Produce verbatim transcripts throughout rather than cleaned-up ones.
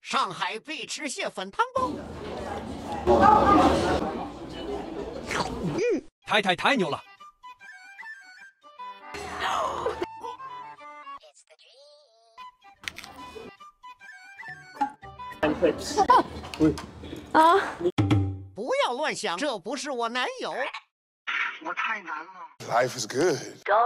上海必吃蟹粉汤包。 嗯，太太太牛了！ 啊！ 不要乱想，这不是我男友。 我太难了。 Life is good.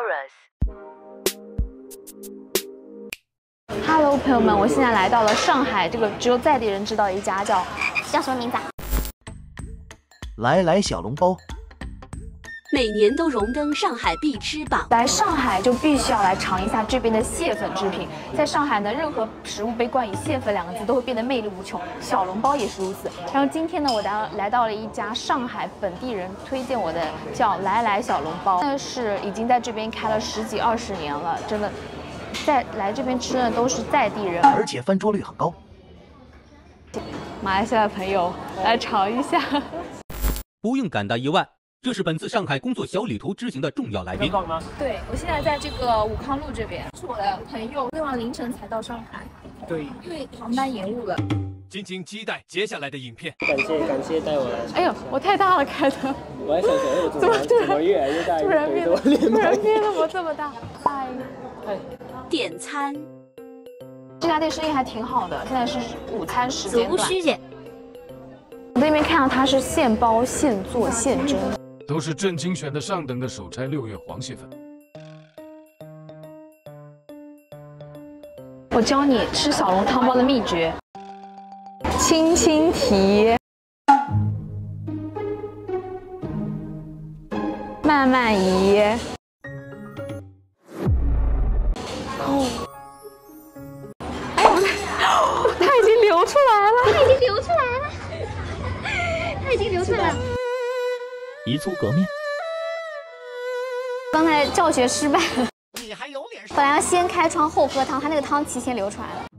Hello， 朋友们，我现在来到了上海，这个只有在地人知道的一家叫叫什么名字啊？ 来来小笼包。 每年都荣登上海必吃榜。 来上海就必须要来尝一下这边的蟹粉制品。在上海呢，任何食物被冠以蟹粉两个字都会变得魅力无穷，小笼包也是如此。然后今天呢，我来来到了一家上海本地人推荐我的，叫来来小笼包，那是已经在这边开了十几二十年了，真的，在来这边吃的都是在地人， 而且翻桌率很高。 马来西亚的朋友来尝一下。 不用感到意外。 这是本次上海工作小旅途之行的重要来宾。 对，我现在在这个武康路这边，是我的朋友，昨晚凌晨才到上海。 对， 因为航班延误了。 敬请期待接下来的影片。 感谢感谢带我来。 哎呦，我太大了开的。 我还想想，哎，我怎么怎么越来越大？ 突然变得突然变得我这么大。嗨， 点餐。 这家店生意还挺好的，现在是午餐时间段。 足虚姐。 我那边看到它是现包现做现蒸。 都是正精选的上等的手摘六月黄蟹粉。 我教你吃小笼汤包的秘诀：轻轻提，慢慢移。哦，哎呦，它已经流出来了， 它已经流出来了，它已经流出来了。 一粗革面。 刚才教学失败了。 你还有脸？ 本来要先开窗后喝汤，它那个汤提前流出来了。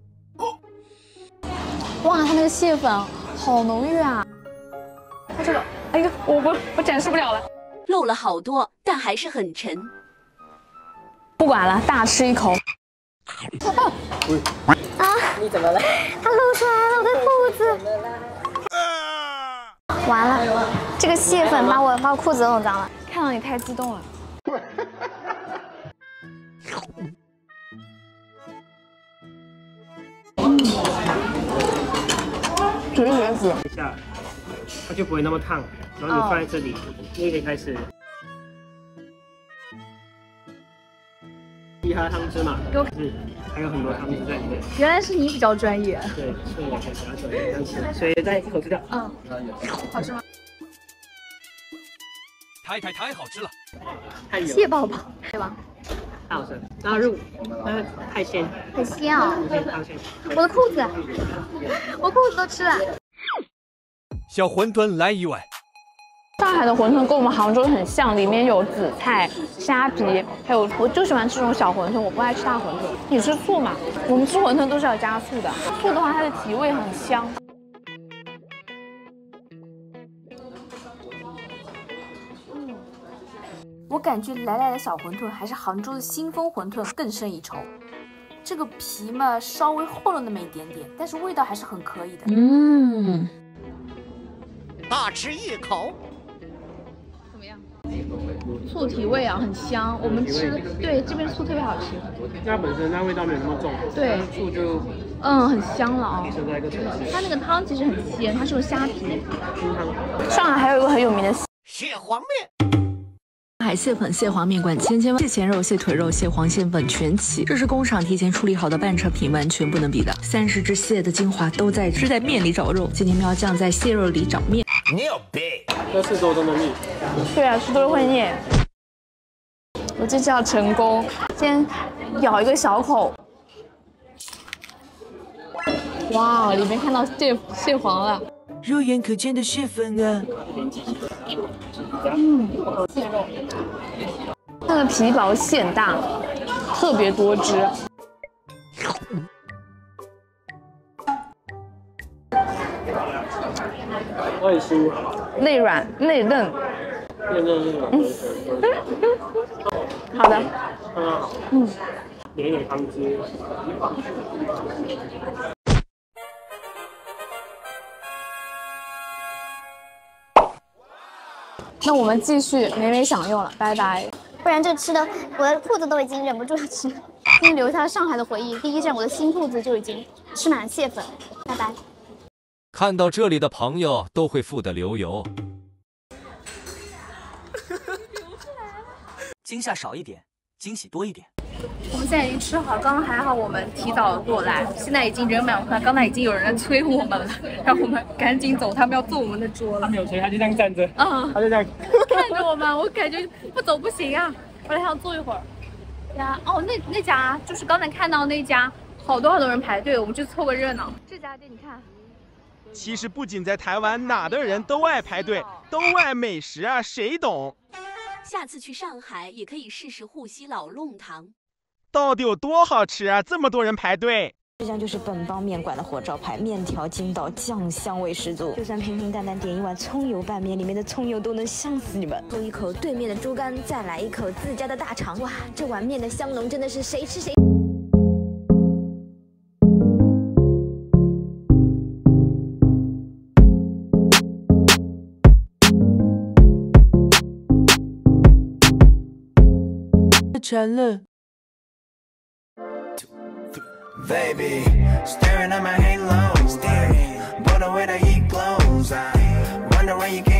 哇，它那个蟹粉好浓郁啊！它这个，哎呀，我我我展示不了了。 漏了好多，但还是很沉。 不管了，大吃一口。 啊！ 你怎么了？ 它露出来了，我的裤子。 完了，这个蟹粉把我把我裤子都弄脏了。 看到你太激动了。绝绝子。 一下，它就不会那么烫，然后你放在这里，就可以开始。其他汤汁嘛，是还有很多汤汁在里面。 原来是你比较专业。 对，所以我才比较专业这样吃。所以再一口吃掉。 嗯，好吃吗？ 太太太好吃了， 蟹宝宝对吧？ 太好吃了。然后肉，呃，海鲜， 很鲜哦。 海鲜。 我的裤子，我裤子都吃了。 小馄饨来一碗。 上海的馄饨跟我们杭州很像，里面有紫菜、虾皮，还有我就喜欢吃这种小馄饨，我不爱吃大馄饨。你吃醋嘛？我们吃馄饨都是要加醋的，醋的话它的提味很香。 我感觉来来的小馄饨还是杭州的新丰馄饨更胜一筹。这个皮嘛稍微厚了那么一点点，但是味道还是很可以的。 嗯， 大吃一口， 怎么样？醋提味啊，很香。我们吃对这边醋特别好吃。 那本身那味道没有那么重， 对， 醋就嗯很香了啊。 存在一个层次。 它那个汤其实很鲜，它是用虾皮。上海还有一个很有名的蟹黄面。 海蟹粉、蟹黄面馆千千万，蟹前肉、蟹腿肉、蟹黄蟹粉全齐，这是工厂提前处理好的半成品，完全不能比的。三十只蟹的精华都在是在面里找肉，今天喵酱在蟹肉里找面。 你有病！ 这吃多真的腻。 对啊，吃多会腻。我这次要成功，先咬一个小口。哇，里面看到蟹蟹黄了。 肉眼可见的蟹粉啊！ 嗯，蟹肉，那个皮薄馅大，特别多汁。 外酥， 内软内嫩。 内嫩内软。 好的。 嗯。 嗯。 点一点汤汁。 那我们继续美美享用了，拜拜。 不然这吃的我的裤子都已经忍不住要吃。今天留下了上海的回忆，第一站我的新裤子就已经吃满蟹粉，拜拜。 看到这里的朋友都会富得流油。 惊吓少一点，惊喜多一点。 我们现在已经吃好，刚刚还好我们提早过来，现在已经人满为患，刚才已经有人在催我们了，让我们赶紧走，他们要坐我们的桌了。 他没有催，他就这样站着， 嗯， 他就这样看着我们，我感觉不走不行啊，我还想坐一会儿。呀，哦，那那家就是刚才看到那家，好多好多人排队，我们去凑个热闹。这家店你看。 其实不仅在台湾，哪的人都爱排队，都爱美食啊，谁懂？ 下次去上海也可以试试沪西老弄堂， 到底有多好吃啊？这么多人排队。 这家就是本帮面馆的活招牌，面条筋道，酱香味十足。就算平平淡淡点一碗葱油拌面，里面的葱油都能香死你们。 喝一口对面的猪肝，再来一口自家的大肠，哇，这碗面的香浓真的是谁吃谁。 馋了。 Baby, staring at my halo, staring, but the way that he glows, I wonder where you get